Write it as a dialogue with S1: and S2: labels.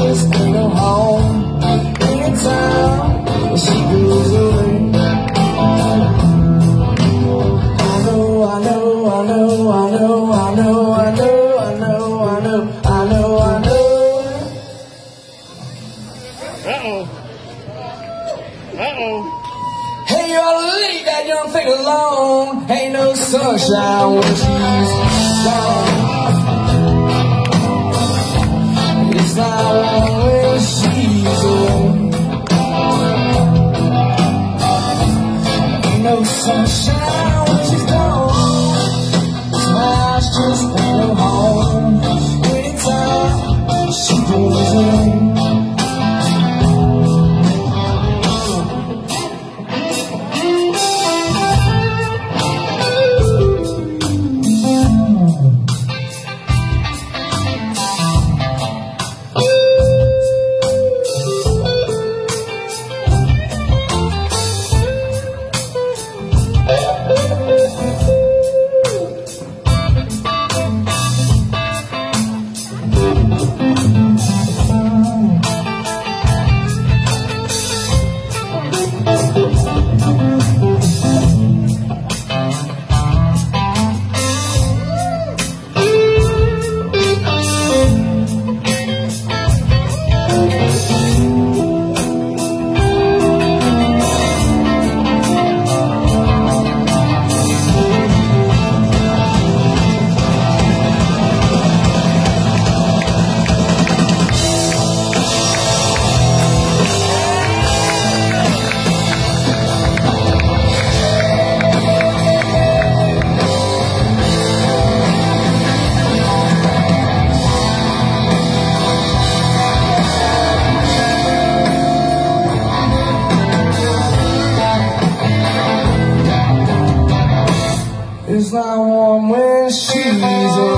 S1: just ain't no home. Anytime she goes away. I know, I know, I know, I know, I know, I know, I know, I know, I know, I know.
S2: Uh-oh. Uh-oh.
S1: Hey, you ought to leave that young thing alone. Ain't no sunshine when she's gone. It's not warm when she's alone. Ain't no sunshine when she's gone. This house just ain't no home. Anytime she goes away. It's not warm when she's